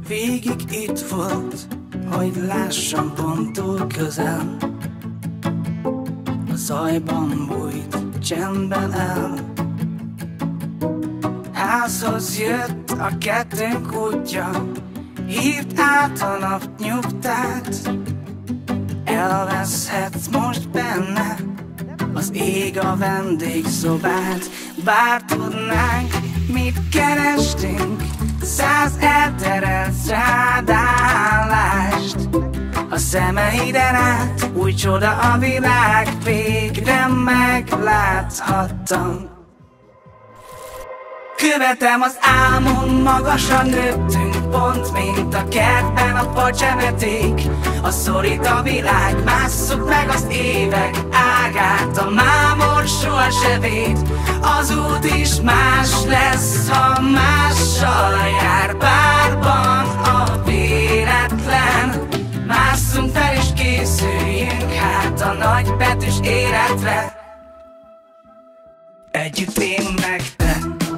Végig itt volt, hogy lássam pont túl közel. A zajban bújt, csendben el. Házhoz jött a kettőnk útja, hívt át a nap nyugtát. Elveszhetsz most benne, az ég a vendégszobát. Bár tudnánk, mit kerestünk, 100 elterelt strádállást. A szemeiden át, új csoda a világ, végre megláthattam. Követem az álmon, magasan nőttünk, pont mint a kertben a pacsemeték. A szorít a világ, másszuk meg az évek ágát, a mámor sohasem véd. Az út is más lesz, ha mással jár, bárban a véletlen. Másszunk fel és készüljünk hát a nagybetűs életre. Együtt én meg te.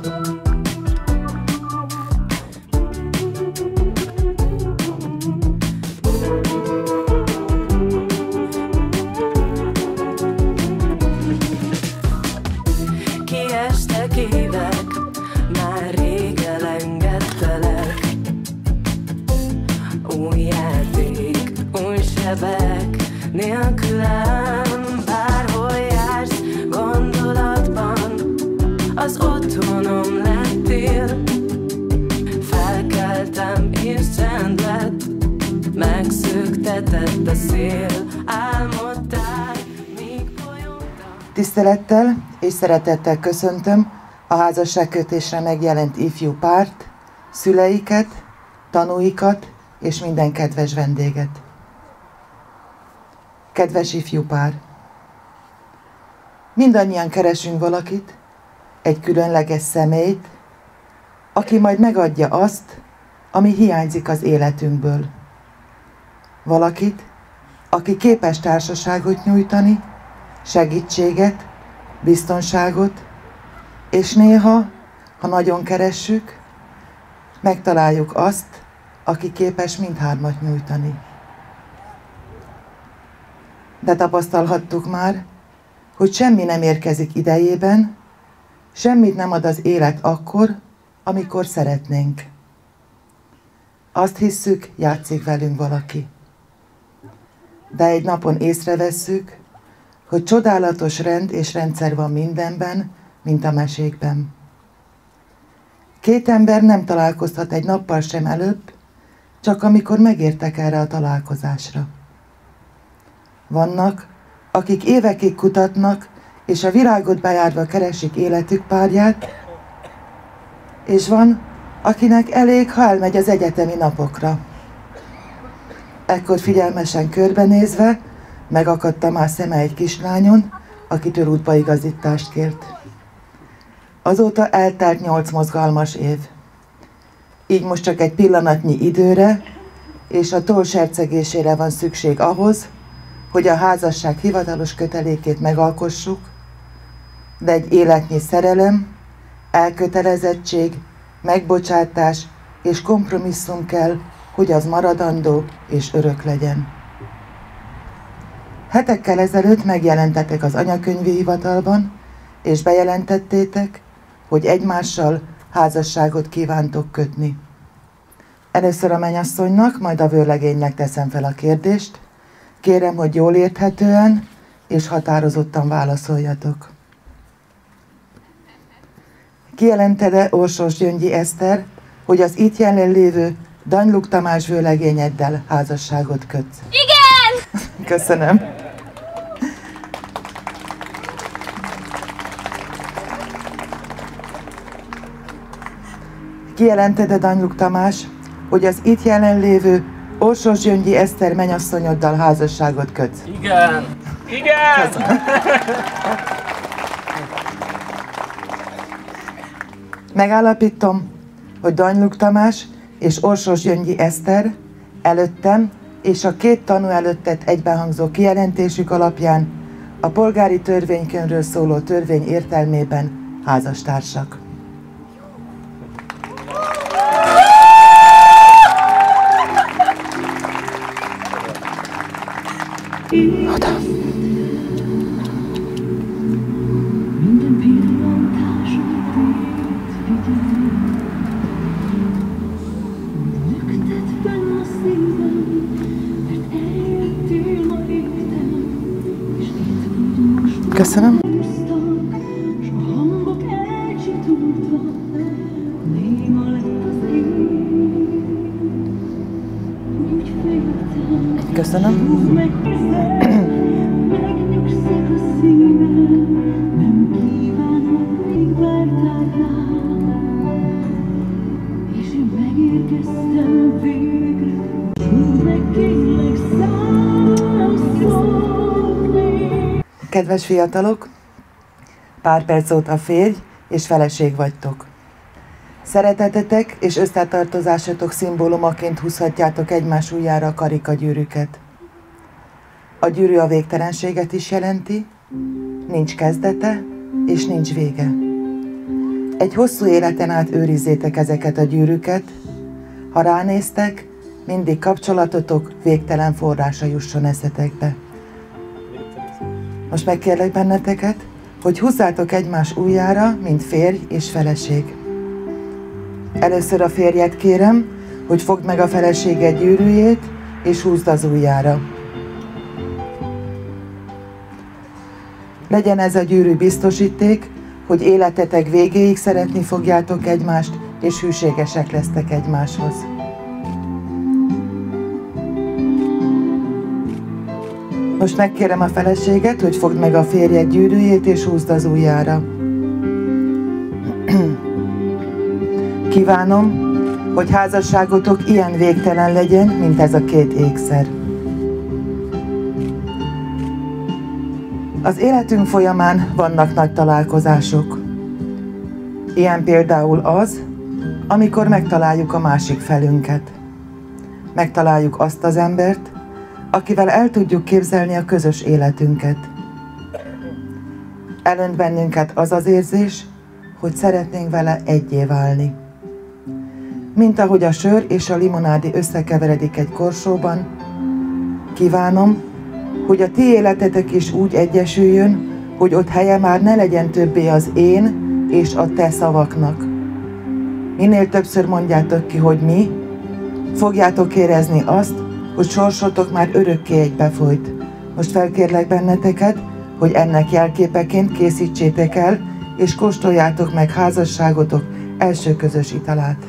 Kiestek évek, már rég elengedtelek. Új játék, új sebek, nélkülem bárhol jársz gondolatban. Az otthonom lettél, felkeltem és csend lett, megszöktetett a szél, álmodtál, míg bolyongtam. Tisztelettel és szeretettel köszöntöm a házasságkötésre megjelent ifjú párt, szüleiket, tanúikat és minden kedves vendéget. Kedves ifjú pár! Mindannyian keresünk valakit, egy különleges személyt, aki majd megadja azt, ami hiányzik az életünkből. Valakit, aki képes társaságot nyújtani, segítséget, biztonságot, és néha, ha nagyon keressük, megtaláljuk azt, aki képes mindhármat nyújtani. De tapasztalhattuk már, hogy semmi nem érkezik idejében, semmit nem ad az élet akkor, amikor szeretnénk. Azt hisszük, játszik velünk valaki. De egy napon észrevesszük, hogy csodálatos rend és rendszer van mindenben, mint a mesékben. Két ember nem találkozhat egy nappal sem előbb, csak amikor megértek erre a találkozásra. Vannak, akik évekig kutatnak, és a világot bejárva keresik életük párját, és van, akinek elég, ha elmegy az egyetemi napokra. Ekkor figyelmesen körbenézve megakadt Tamás szeme egy kislányon, akitől útbaigazítást kért. Azóta eltelt 8 mozgalmas év. Így most csak egy pillanatnyi időre és a toll sercegésére van szükség ahhoz, hogy a házasság hivatalos kötelékét megalkossuk, de egy életnyi szerelem, elkötelezettség, megbocsátás és kompromisszum kell, hogy az maradandó és örök legyen. Hetekkel ezelőtt megjelentetek az anyakönyvi hivatalban, és bejelentettétek, hogy egymással házasságot kívántok kötni. Először a mennyasszonynak, majd a vőlegénynek teszem fel a kérdést. Kérem, hogy jól érthetően és határozottan válaszoljatok. Kijelented-e, Orsós Gyöngyi Eszter, hogy az itt jelenlévő Danyluk Tamás vőlegényeddel házasságot kötsz? Igen! Köszönöm. Kijelented-e, Danyluk Tamás, hogy az itt jelenlévő Orsós Gyöngyi Eszter mennyasszonyoddal házasságot kötsz? Igen! Igen! Köszönöm. Megállapítom, hogy Danyluk Tamás és Orsós Gyöngyi Eszter előttem és a két tanú előtt tett egybehangzó kijelentésük alapján a polgári törvénykönyvről szóló törvény értelmében házastársak. Oda. Köszönöm. Köszönöm. Kedves fiatalok, pár perc óta férj és feleség vagytok. Szeretetetek és összetartozásatok szimbólumaként húzhatjátok egymás ujjára a karikagyűrűket. A gyűrű a végtelenséget is jelenti, nincs kezdete és nincs vége. Egy hosszú életen át őrizzétek ezeket a gyűrűket, ha ránéztek, mindig kapcsolatotok végtelen forrása jusson eszetekbe. Most megkérlek benneteket, hogy húzzátok egymás ujjára, mint férj és feleség. Először a férjet kérem, hogy fogd meg a feleséged gyűrűjét, és húzd az ujjára. Legyen ez a gyűrű biztosíték, hogy életetek végéig szeretni fogjátok egymást, és hűségesek lesztek egymáshoz. Most megkérem a feleséget, hogy fogd meg a férjed gyűrűjét, és húzd az ujjára. Kívánom, hogy házasságotok ilyen végtelen legyen, mint ez a két ékszer. Az életünk folyamán vannak nagy találkozások. Ilyen például az, amikor megtaláljuk a másik felünket. Megtaláljuk azt az embert, akivel el tudjuk képzelni a közös életünket. Elönt bennünket az az érzés, hogy szeretnénk vele egyé válni. Mint ahogy a sör és a limonádi összekeveredik egy korsóban, kívánom, hogy a ti életetek is úgy egyesüljön, hogy ott helye már ne legyen többé az én és a te szavaknak. Minél többször mondjátok ki, hogy mi, fogjátok érezni azt, hogy sorsotok már örökké egybefolyt. Most felkérlek benneteket, hogy ennek jelképeként készítsétek el, és kóstoljátok meg házasságotok első közös italát.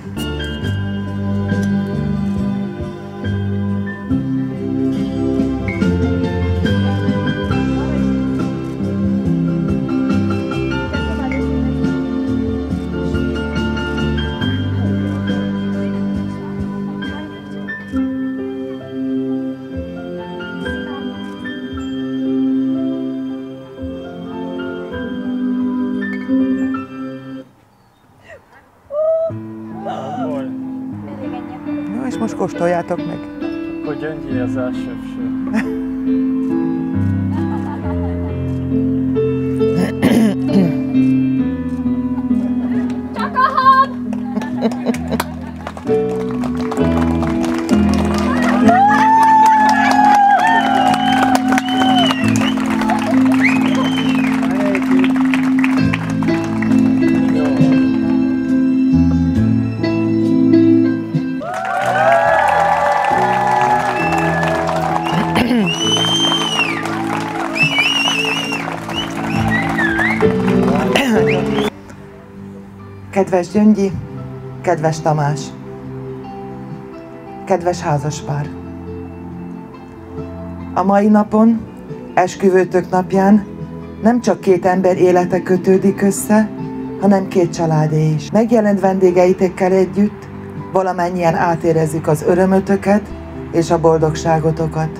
Jó, és most kóstoljátok meg. Akkor Gyöngyi az első sör. Csak a hab! Kedves Gyöngyi, kedves Tamás, kedves házaspár! A mai napon, esküvőtök napján nem csak két ember élete kötődik össze, hanem két családé is. Megjelent vendégeitekkel együtt valamennyien átérezzük az örömötöket és a boldogságotokat.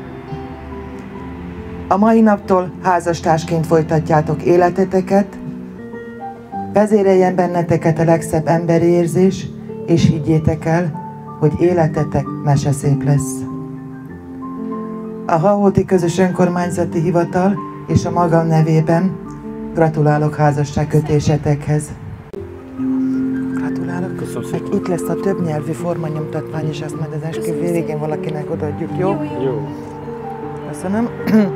A mai naptól házastársként folytatjátok életeteket, vezéreljen benneteket a legszebb emberi érzés, és higgyétek el, hogy életetek meseszép lesz. A Hahóti Közös Önkormányzati Hivatal és a magam nevében gratulálok házasságkötésetekhez. Gratulálok. Köszönöm szépen. Itt lesz a többnyelvű formanyomtatvány, és azt majd az esküvő végén valakinek odaadjuk, jó? Jó. Köszönöm.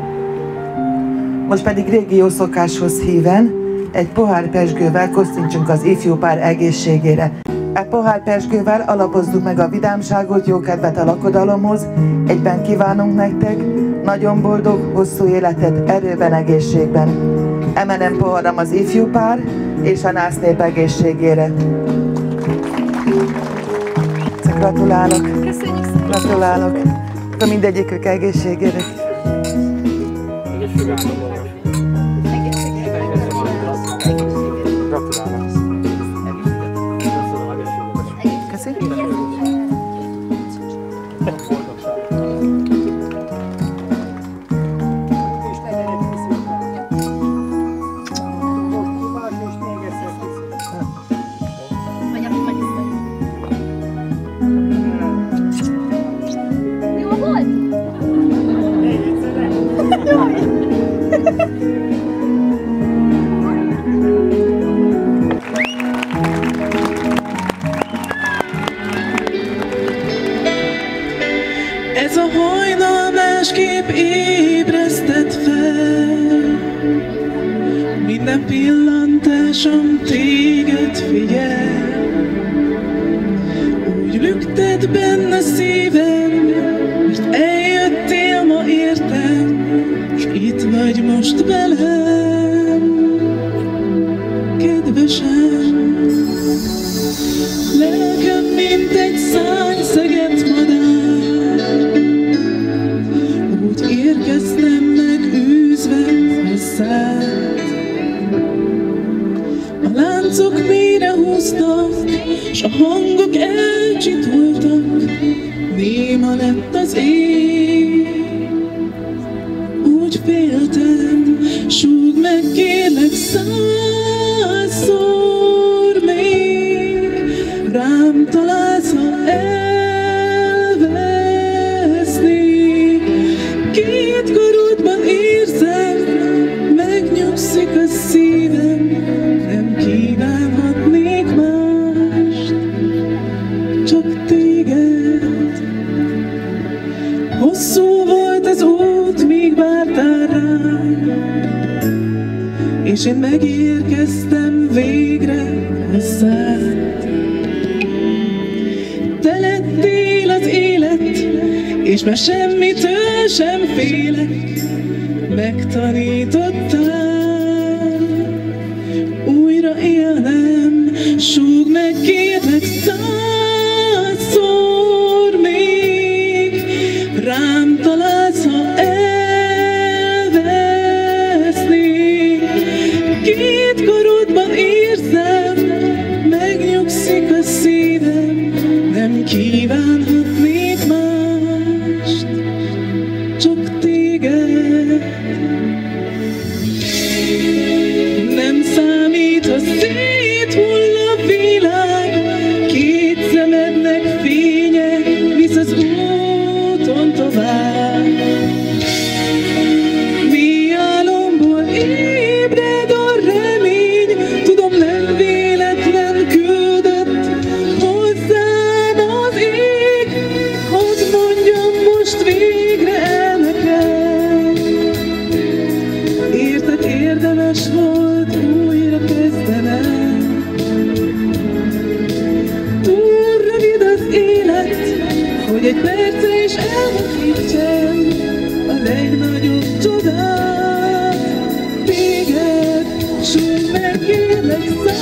Most pedig régi jó szokáshoz híven egy pohár pezsgővel kosztintsunk az ifjú pár egészségére. E pohár pezsgővel alapozzuk meg a vidámságot, jó kedvet a lakodalomhoz. Egyben kívánunk nektek nagyon boldog, hosszú életet erőben, egészségben. Emelem poharam az ifjú pár és a násznép egészségére. Gratulálok! Köszönjük szépen! Gratulálok! A mindegyikük egészségére. Ez a hajnal másképp ébresztett fel, minden pillantásom téged figyel. Úgy lüktet benne szívem, mert eljöttél ma értem, s itt vagy most velem, kedvesem. Lelkem, mint egy szárnyszegett madár, úgy érkeztem megűzve hozzád. A láncok mélyre húztak, s a hangok elcsitultak, néma lett az ég. Úgy féltem, súgd meg kérlek százszor még, rám találsz, ha elveszni. Két karodban érzem, megnyugszik a szívem, nem kívánhatnék mást, csak téged. Hosszú volt az út, míg vártál rám, és én megérkeztem végre hozzád. Te lettél az élet, és már semmitől sem félek. Megtanítottál újra élnem, súgd meg kérlek százszor még, rám találsz, ha elveszni. Két karodban érzem, megnyugszik a szívem, nem kívánhatnék mást, csak téged. Nem számít, ha széthull a világ, két szemednek fénye visz az úton tovább. Mi álomból ébred a remény, tudom, nem véletlen küldött hozzám az ég. Hadd mondjam most végre el neked, érted, érdemes volt újra kezdenem. Túl rövid az élet, hogy egy percre is elveszítsem a legnagyobb csodát, téged. Súgd meg kérlek